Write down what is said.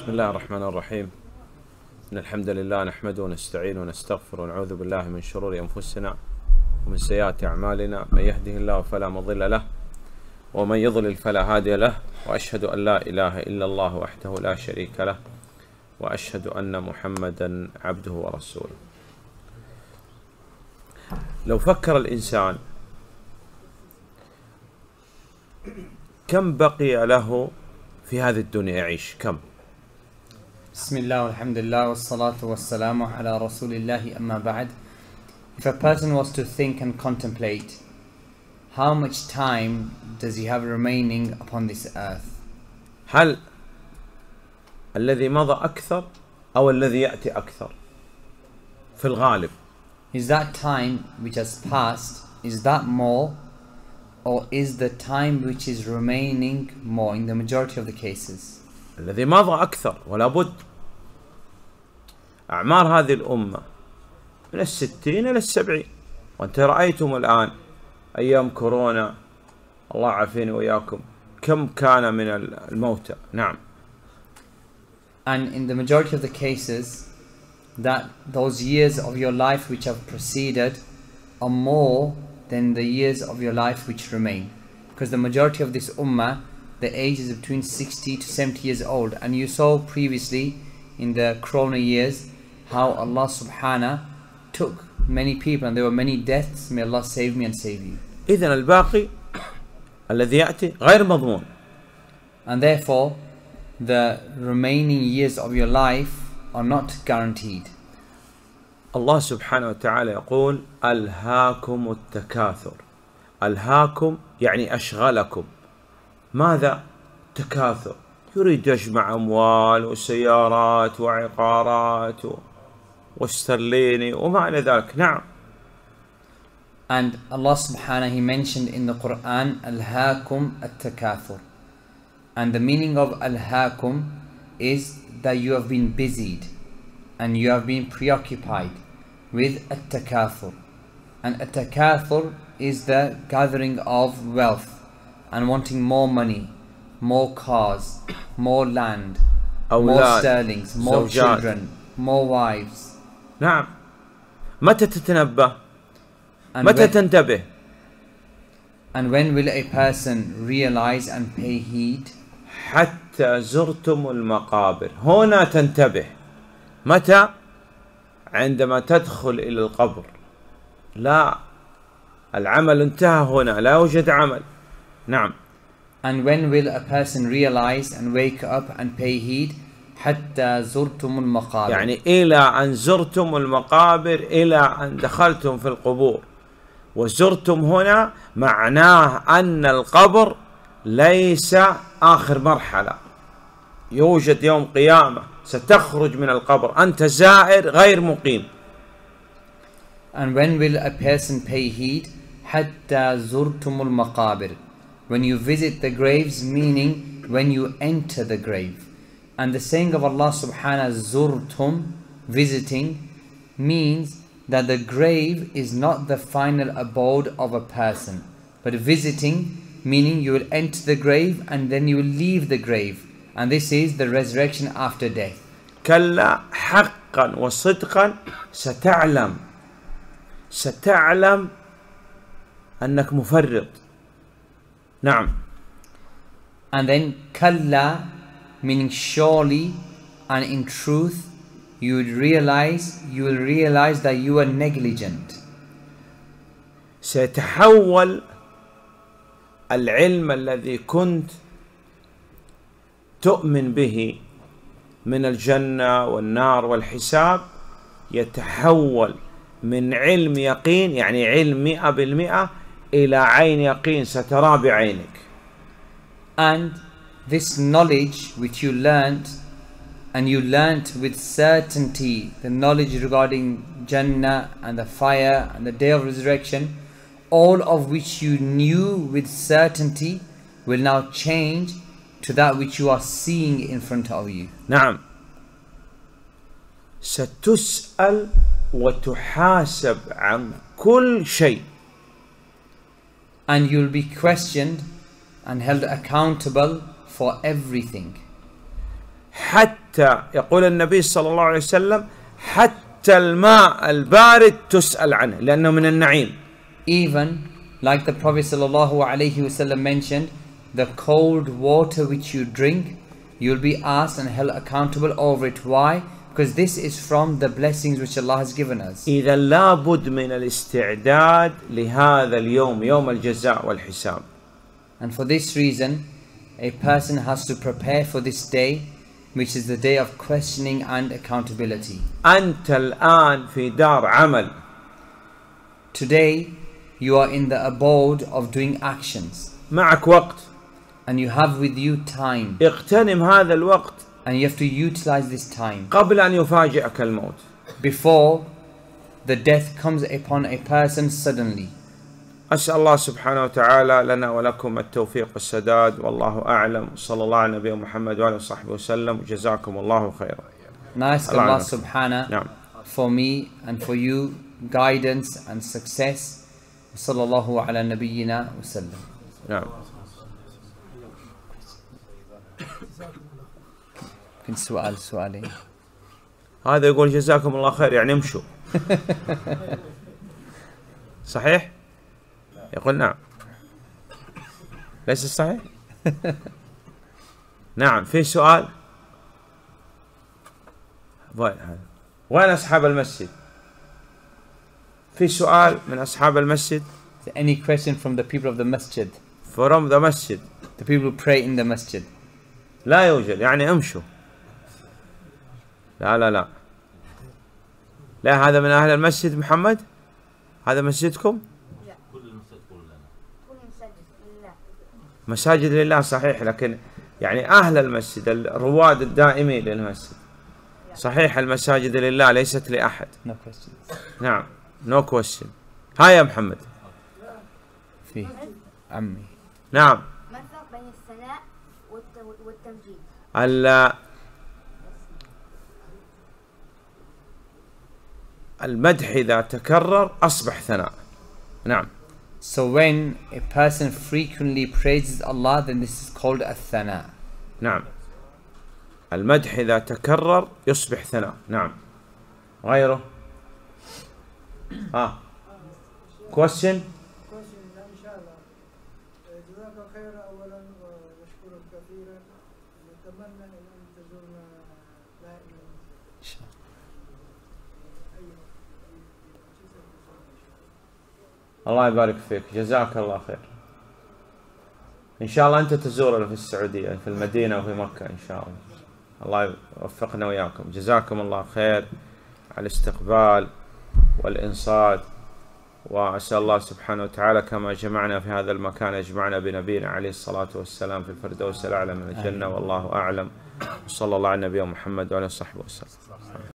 بسم الله الرحمن الرحيم. إن الحمد لله نحمده ونستعينه ونستغفره ونعوذ بالله من شرور أنفسنا ومن سيئات أعمالنا، من يهده الله فلا مضل له ومن يضلل فلا هادي له، وأشهد أن لا إله إلا الله وحده لا شريك له، وأشهد أن محمدا عبده ورسوله. لو فكر الإنسان كم بقي له في هذه الدنيا يعيش، كم؟ بسم الله والحمد لله والصلاة والسلام على رسول الله أما بعد. If a person was to think and contemplate, how much time does he have remaining upon this earth? هل الذي مضى أكثر أو الذي يأتي أكثر؟ في الغالب Is that time which has passed, is that more, or is the time which is remaining more in the majority of the cases? الذي مضى أكثر، ولا بد. أعمار هذه الأمة من 60 إلى 70، وأنت رأيتم الآن أيام كورونا، الله عافيني وإياكم، كم كان من الموتى. نعم. And in the majority of the cases, that those years of your life which have preceded are more than the years of your life which remain, because the majority of this ummah, the age is between 60 to 70 years old. And you saw previously in the corona years how Allah subhanahu took many people and there were many deaths. May Allah save me and save you. إذن الباقي الذي يأتي غير مضمون. And therefore the remaining years of your life are not guaranteed. الله سبحانه وتعالى يقول ألهاكم التكاثر. ألهاكم يعني أشغلكم. ماذا؟ تكاثر، يريد يجمع أموال وسيارات وعقارات واسترليني وما إلى ذلك. نعم. And Allah subhanahu, He mentioned in the Quran ألهاكم التكاثر, and the meaning of ألهاكم is that you have been busied and you have been preoccupied with التكاثر. And التكاثر is the gathering of wealth and wanting more money, more cars, more land, more sterlings, more children, more wives. نعم. متى تتنبه؟ متى تنتبه؟ And when will a person realize and pay heed? حتى زرتم المقابر. هنا تنتبه. متى؟ عندما تدخل إلى القبر. لا، العمل انتهى هنا، لا يوجد عمل. نعم. And when will a person realize and wake up and pay heed? حتى زرتم المقابر. يعني إلى أن زرتم المقابر، إلى أن دخلتم في القبور. وزرتم هنا معناه أن القبر ليس آخر مرحلة، يوجد يوم قيامة، ستخرج من القبر، أنت زائر غير مقيم. And when will a person pay heed? حتى زرتم المقابر. When you visit the graves, meaning when you enter the grave. And the saying of Allah subhanahu, zurtum, visiting, means that the grave is not the final abode of a person, but visiting, meaning you will enter the grave and then you will leave the grave, and this is the resurrection after death. كلا حقا وصدقا ستعلم أنك مفرط. نعم. And then kalla, meaning surely, and in truth you will realize that you are negligent. سيتحول العلم الذي كنت تؤمن به من الجنة والنار والحساب، يتحول من علم يقين، يعني علم 100%، إلى عين يقين سترى بعينك. And this knowledge which you learnt, and you learnt with certainty the knowledge regarding Jannah and the fire and the day of resurrection, all of which you knew with certainty will now change to that which you are seeing in front of you. نعم. ستسأل وتحاسب عن كل شيء. And you'll be questioned and held accountable for everything. حتى يقول النبي صلى الله عليه وسلم حتى الماء البارد تسأل عنه لأنه من النعيم. Even like the Prophet sallallahu alaihi wasallam mentioned, the cold water which you drink, you'll be asked and held accountable over it. Why? Because this is from the blessings which Allah has given us. إذا لابد من الاستعداد لهذا اليوم، يوم الجزاء والحساب. And for this reason, a person has to prepare for this day, which is the day of questioning and accountability. أنت الآن في دار عمل. Today, you are in the abode of doing actions, معك وقت. and you have with you time, اغتنم هذا الوقت and you have to utilize this time قبل أن يفاجئك الموت. before the death comes upon a person suddenly. أسأل الله سبحانه وتعالى لنا ولكم التوفيق والسداد، والله أعلم. صلى الله على نبينا محمد وعلى وصحبه وسلم، جزاكم الله خيرا. Now ask Allah subhanahu نعم. for me and for you guidance and success. Sallallahu ala nabiyyina wa sallam. نعم. يمكن سؤالين. هذا يقول جزاكم الله خير يعني امشوا. صحيح؟ يقول نعم. ليس صحيح؟ نعم. في سؤال؟ وين أصحاب المسجد؟ في سؤال من أصحاب المسجد؟ Is there any question from the people of the masjid? From the masjid. The people who pray in the masjid. لا يوجد، يعني امشوا. لا لا لا. لا، هذا من أهل المسجد محمد؟ هذا مسجدكم؟ لا. كل المساجد لنا. كل مساجد لله. مساجد لله صحيح، لكن يعني أهل المسجد الرواد الدائمين للمسجد. صحيح المساجد لله ليست لأحد. No questions. نعم. No question. هاي يا محمد. في عمي. نعم. ما الفرق بين الثناء والتمجيد؟ المدح إذا تكرر أصبح ثناء. نعم. So when a person frequently praises Allah, then this is called الثناء. نعم. المدح إذا تكرر يصبح ثناء. نعم. غيره. question. إن شاء الله. جزاك خير أولا ونشكرك كثيرا. نتمنى أن تزورنا دائما. إن شاء الله. الله يبارك فيك، جزاك الله خير. إن شاء الله أنت تزورنا في السعودية، في المدينة وفي مكة إن شاء الله. الله يوفقنا وياكم. جزاكم الله خير على الاستقبال والإنصات، وأسأل الله سبحانه وتعالى كما جمعنا في هذا المكان يجمعنا بنبينا عليه الصلاة والسلام في الفردوس الأعلى من الجنة، والله أعلم. وصلى الله على نبينا محمد وعلى صحبه وسلم.